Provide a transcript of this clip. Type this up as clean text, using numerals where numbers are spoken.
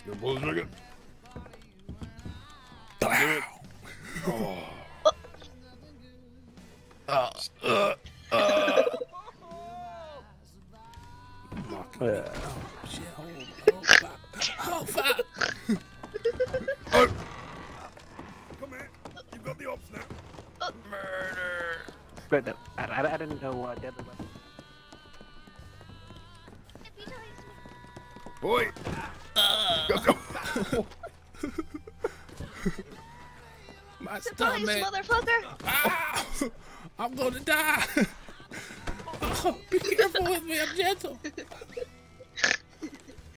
Good pull the trigger. Oh. Yeah. Oh, fuck. Oh. Come here. You got the ops now. Murder. But no, I didn't know deadly weapon. Boy. Go. My Surprise, stomach. motherfucker! Ow. I'm gonna die. Oh, be careful with me. I'm gentle.